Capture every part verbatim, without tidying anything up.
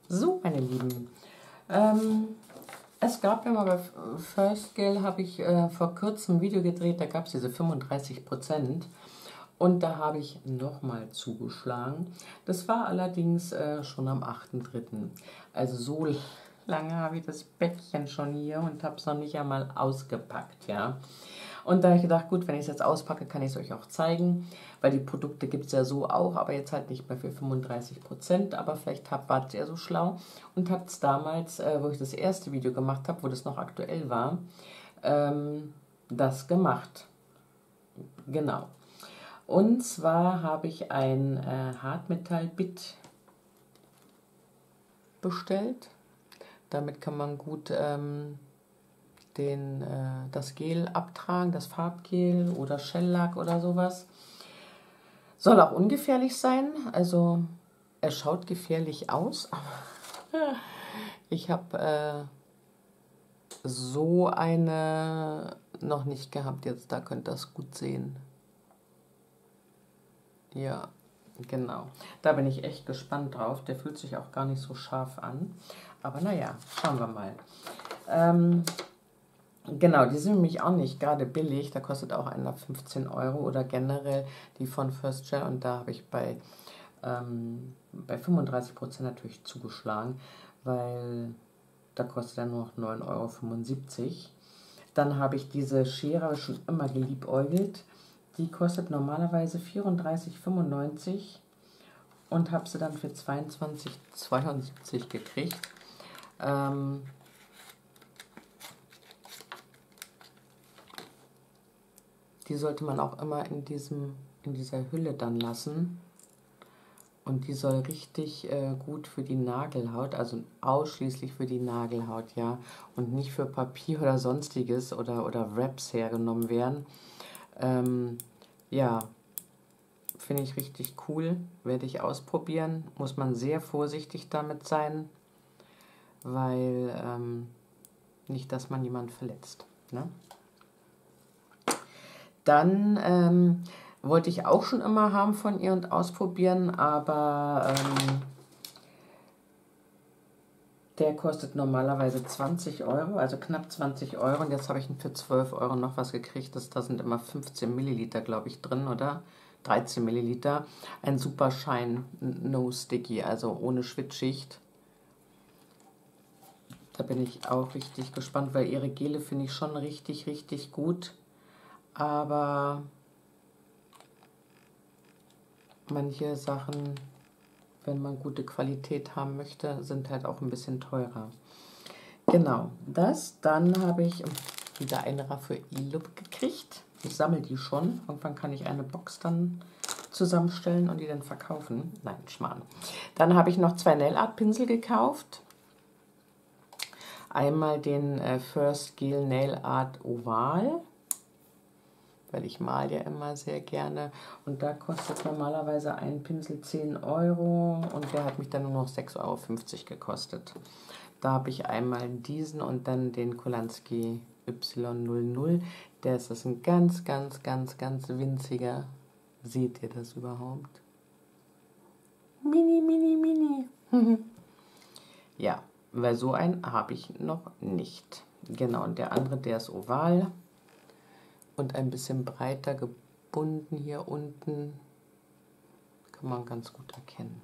So, meine Lieben, ähm, es gab ja mal bei First Scale, habe ich äh, vor kurzem ein Video gedreht, da gab es diese fünfunddreißig Prozent und da habe ich nochmal zugeschlagen. Das war allerdings äh, schon am achten dritten Also so lange habe ich das Päckchen schon hier und habe es noch nicht einmal ausgepackt, ja. Und da habe ich gedacht, gut, wenn ich es jetzt auspacke, kann ich es euch auch zeigen, weil die Produkte gibt es ja so auch, aber jetzt halt nicht mehr für fünfunddreißig Prozent, aber vielleicht habt, wart ihr so schlau und habt es damals, äh, wo ich das erste Video gemacht habe, wo das noch aktuell war, ähm, das gemacht. Genau. Und zwar habe ich ein äh, Hartmetall-Bit bestellt. Damit kann man gut ähm, den, äh, das Gel abtragen, das Farbgel oder Shellack oder sowas. Soll auch ungefährlich sein, also er schaut gefährlich aus. Ich habe äh, so eine noch nicht gehabt, jetzt da könnt ihr das gut sehen. Ja, genau. Da bin ich echt gespannt drauf. Der fühlt sich auch gar nicht so scharf an. Aber naja, schauen wir mal. Ähm, Genau, die sind nämlich auch nicht gerade billig. Da kostet auch einer fünfzehn Euro oder generell die von First Gel. Und da habe ich bei, ähm, bei fünfunddreißig Prozent natürlich zugeschlagen, weil da kostet er nur noch neun Euro fünfundsiebzig. Dann habe ich diese Schere, habe ich schon immer geliebäugelt. Die kostet normalerweise vierunddreißig Euro fünfundneunzig und habe sie dann für zweiundzwanzig Euro zweiundsiebzig gekriegt. Ähm, Die sollte man auch immer in, diesem, in dieser Hülle dann lassen. Und die soll richtig äh, gut für die Nagelhaut, also ausschließlich für die Nagelhaut, ja. Und nicht für Papier oder sonstiges oder, oder Wraps hergenommen werden. Ähm, ja, finde ich richtig cool. Werde ich ausprobieren. Muss man sehr vorsichtig damit sein, weil ähm, nicht, dass man jemanden verletzt, ne? Dann ähm, wollte ich auch schon immer haben von ihr und ausprobieren, aber ähm, der kostet normalerweise zwanzig Euro, also knapp zwanzig Euro. Und jetzt habe ich ihn für zwölf Euro noch was gekriegt. Das, da sind immer fünfzehn Milliliter, glaube ich, drin, oder? dreizehn Milliliter. Ein super Shine No Sticky, also ohne Schwitzschicht. Da bin ich auch richtig gespannt, weil ihre Gele finde ich schon richtig, richtig gut. Aber manche Sachen, wenn man gute Qualität haben möchte, sind halt auch ein bisschen teurer. Genau, das. Dann habe ich wieder eine Raffaello gekriegt. Ich sammle die schon. Irgendwann kann ich eine Box dann zusammenstellen und die dann verkaufen. Nein, Schmarrn. Dann habe ich noch zwei Nail Art Pinsel gekauft. Einmal den äh, First Gel Nail Art Oval, weil ich mal ja immer sehr gerne. Und da kostet normalerweise ein Pinsel zehn Euro und der hat mich dann nur noch sechs Euro fünfzig gekostet. Da habe ich einmal diesen und dann den Kolansky Y null null. Der ist das ein ganz, ganz, ganz, ganz winziger. Seht ihr das überhaupt? Mini, mini, mini. Ja, weil so einen habe ich noch nicht. Genau, und der andere, der ist oval und ein bisschen breiter gebunden hier unten. Kann man ganz gut erkennen.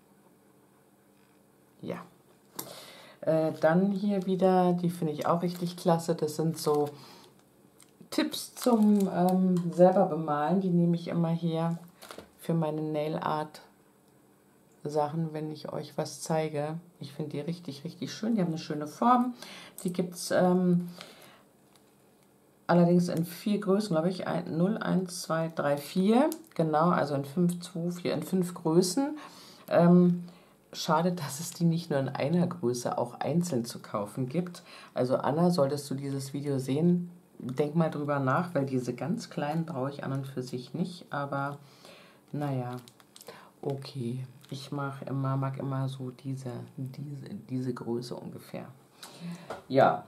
Ja. Äh, dann hier wieder, die finde ich auch richtig klasse. Das sind so Tipps zum ähm, selber bemalen. Die nehme ich immer her für meine Nail Art Sachen, wenn ich euch was zeige. Ich finde die richtig, richtig schön. Die haben eine schöne Form. Die gibt es ähm, allerdings in vier Größen, glaube ich. null, eins, zwei, drei, vier. Genau, also in fünf, zwei, vier, in fünf Größen. Ähm, Schade, dass es die nicht nur in einer Größe auch einzeln zu kaufen gibt. Also Anna, solltest du dieses Video sehen, denk mal drüber nach, weil diese ganz kleinen brauche ich an und für sich nicht. Aber naja, okay. Ich mache immer, mag immer so diese, diese, diese Größe ungefähr. Ja.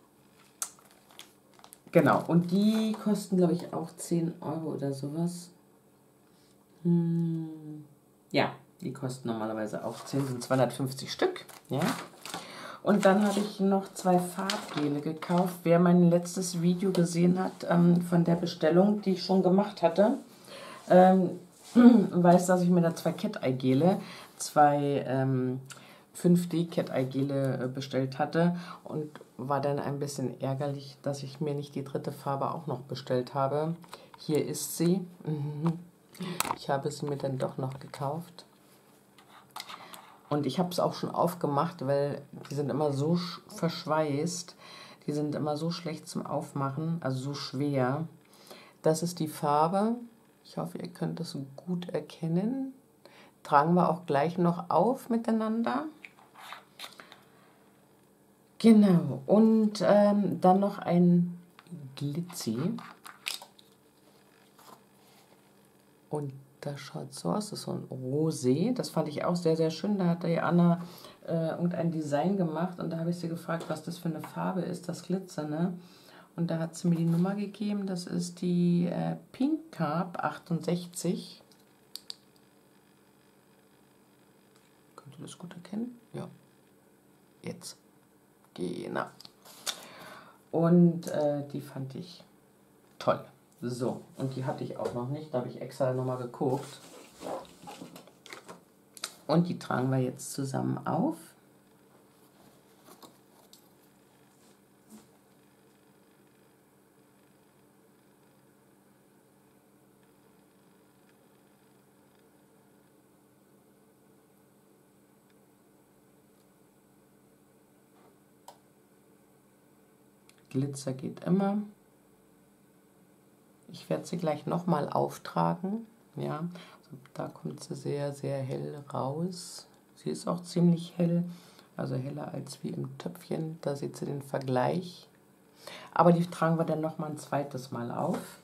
Genau. Und die kosten, glaube ich, auch zehn Euro oder sowas. Hm. Ja. Die kosten normalerweise auch zehn, sind zweihundertfünfzig Stück. Ja. Und dann habe ich noch zwei Farbgele gekauft. Wer mein letztes Video gesehen hat ähm, von der Bestellung, die ich schon gemacht hatte, ähm, weiß, dass ich mir da zwei Cat-Eye-Gele, zwei ähm, fünf D Cat-Eye-Gele bestellt hatte und war dann ein bisschen ärgerlich, dass ich mir nicht die dritte Farbe auch noch bestellt habe. Hier ist sie. Ich habe sie mir dann doch noch gekauft. Und ich habe es auch schon aufgemacht, weil die sind immer so verschweißt. Die sind immer so schlecht zum Aufmachen, also so schwer. Das ist die Farbe. Ich hoffe, ihr könnt das gut erkennen. Tragen wir auch gleich noch auf miteinander. Genau. Und ähm, dann noch ein Glitzy. Und das schaut so aus, das ist so ein Rosé. Das fand ich auch sehr, sehr schön. Da hat die Anna äh, irgendein Design gemacht und da habe ich sie gefragt, was das für eine Farbe ist, das Glitzernde. Und da hat sie mir die Nummer gegeben. Das ist die äh, Pink Carp achtundsechzig. Könnt ihr das gut erkennen? Ja. Jetzt. Genau. Und äh, die fand ich toll. So, und die hatte ich auch noch nicht, da habe ich extra nochmal geguckt. Und die tragen wir jetzt zusammen auf. Glitzer geht immer. Ich werde sie gleich nochmal auftragen. Ja, also da kommt sie sehr, sehr hell raus. Sie ist auch ziemlich hell, also heller als wie im Töpfchen. Da seht ihr den Vergleich. Aber die tragen wir dann nochmal ein zweites Mal auf.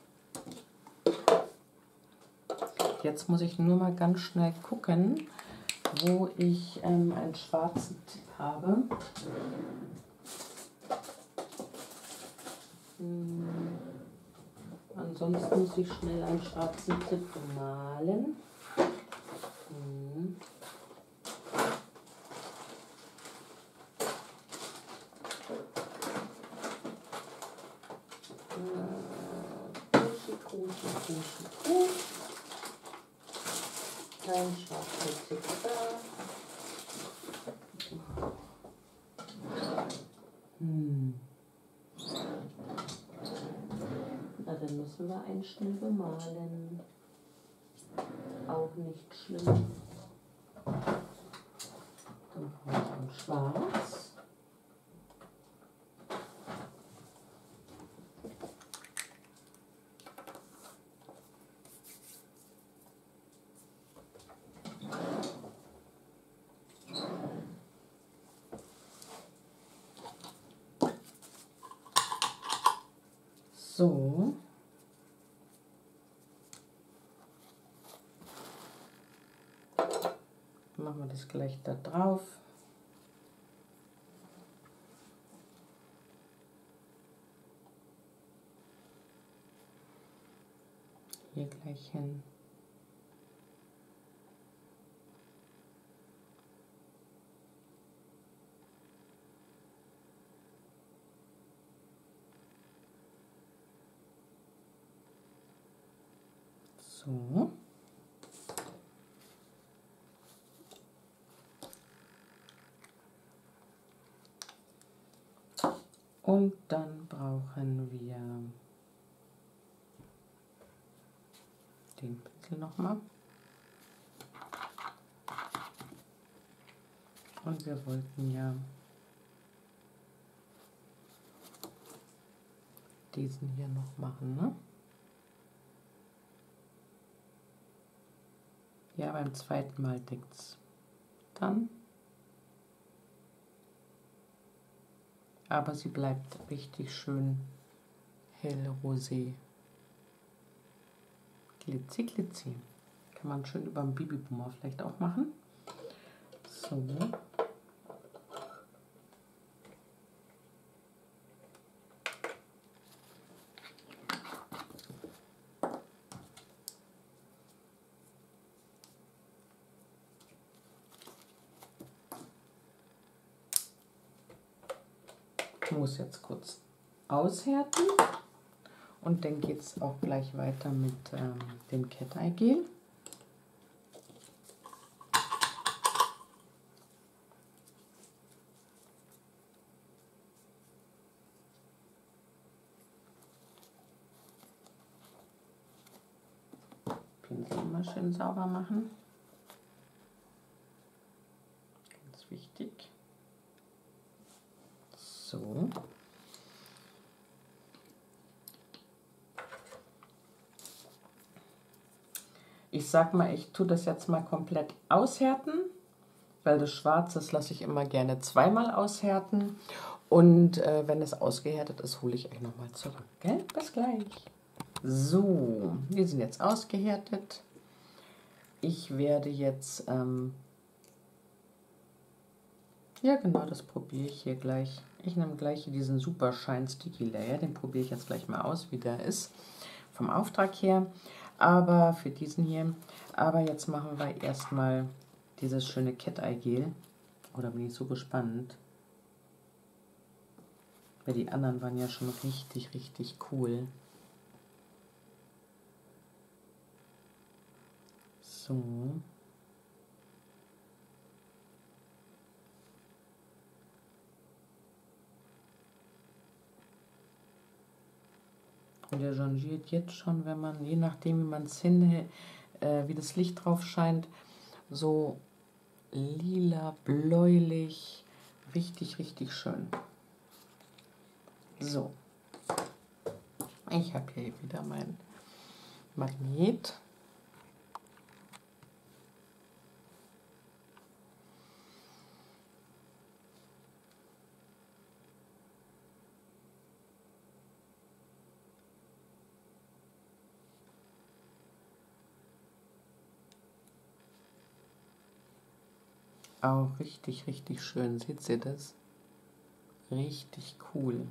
Jetzt muss ich nur mal ganz schnell gucken, wo ich ähm, einen schwarzen Tipp habe. Hm. Ansonsten muss ich schnell einen schwarzen Tipp malen. Hm. Kuschi, Kuschi, Kuschi, Kuschi. Ein schwarzer Tipp da. Hm. Na, dann müssen wir einen schnell bemalen. Auch nicht schlimm. Dann brauche ich ein Schwarz. So. Machen wir das gleich da drauf. Hier gleich hin. So. Und dann brauchen wir den Pinsel nochmal. Und wir wollten ja diesen hier noch machen, ne? Ja, beim zweiten Mal deckt's dann. Aber sie bleibt richtig schön hell rosé. Glitzy, glitzy. Kann man schön über den Babyboomer vielleicht auch machen. So. muss jetzt kurz aushärten. Und dann geht es auch gleich weiter mit ähm, dem Cat Eye Gel. Pinsel immer schön sauber machen. Ganz wichtig. So. Ich sag mal, ich tue das jetzt mal komplett aushärten, weil das Schwarze, das lasse ich immer gerne zweimal aushärten. Und äh, wenn es ausgehärtet ist, hole ich euch nochmal zurück. Gell? Bis gleich. So, wir sind jetzt ausgehärtet. Ich werde jetzt, ähm, ja genau, das probiere ich hier gleich. Ich nehme gleich hier diesen Super Shine Sticky Layer, den probiere ich jetzt gleich mal aus, wie der ist, vom Auftrag her. Aber für diesen hier, aber jetzt machen wir erstmal dieses schöne Cat Eye Gel. Oder bin ich so gespannt. Weil die anderen waren ja schon richtig, richtig cool. So. Und der jongliert jetzt schon, wenn man, je nachdem wie man es hin, äh, wie das Licht drauf scheint, so lila, bläulich, richtig, richtig schön. So, ich habe hier wieder mein Magnet. Auch richtig, richtig schön. Seht ihr das? Richtig cool.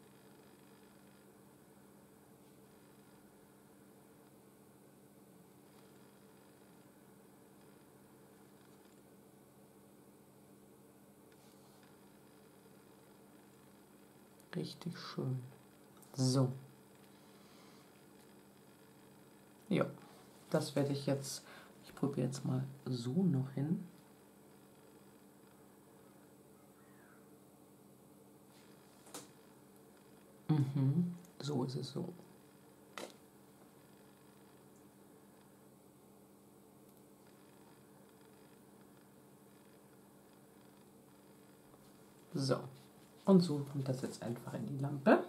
Richtig schön. So. Ja, das werde ich jetzt, ich probiere jetzt mal so noch hin. Mhm, so ist es so. So, und so kommt das jetzt einfach in die Lampe.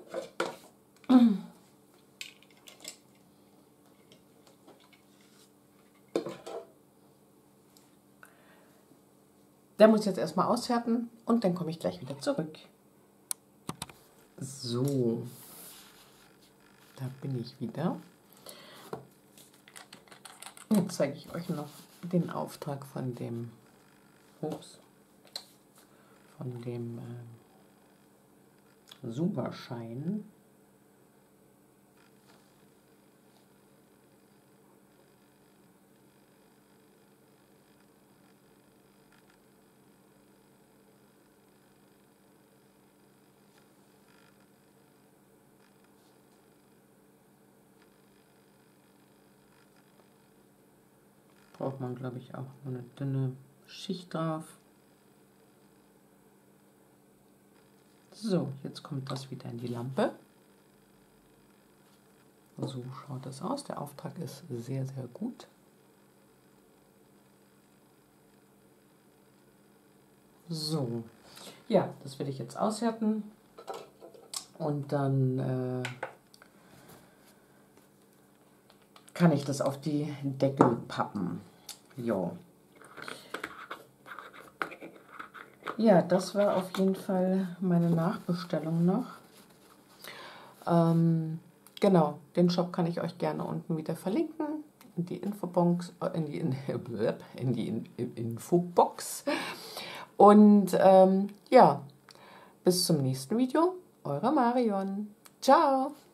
Der muss jetzt erstmal aushärten und dann komme ich gleich wieder zurück. So, da bin ich wieder. Jetzt zeige ich euch noch den Auftrag von dem, ups, von dem äh, Super Shine. Braucht man, glaube ich, auch nur eine dünne Schicht drauf. So, jetzt kommt das wieder in die Lampe. So schaut das aus. Der Auftrag ist sehr, sehr gut. So, ja, das werde ich jetzt aushärten und dann äh, kann ich das auf die Deckel pappen. Jo. Ja, das war auf jeden Fall meine Nachbestellung noch. Ähm, genau, den Shop kann ich euch gerne unten wieder verlinken. In die Infobox, in die, in, in die in, in Infobox. Und ähm, ja, bis zum nächsten Video. Eure Marion. Ciao.